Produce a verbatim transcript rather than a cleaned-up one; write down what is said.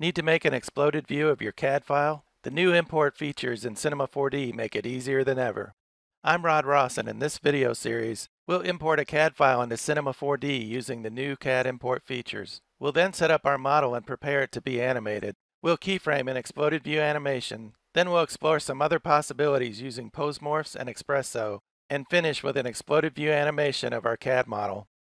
Need to make an exploded view of your C A D file? The new import features in Cinema four D make it easier than ever. I'm Rod Ross, and in this video series, we'll import a C A D file into Cinema four D using the new C A D import features. We'll then set up our model and prepare it to be animated. We'll keyframe an exploded view animation. Then we'll explore some other possibilities using Posemorphs and Xpresso, and finish with an exploded view animation of our C A D model.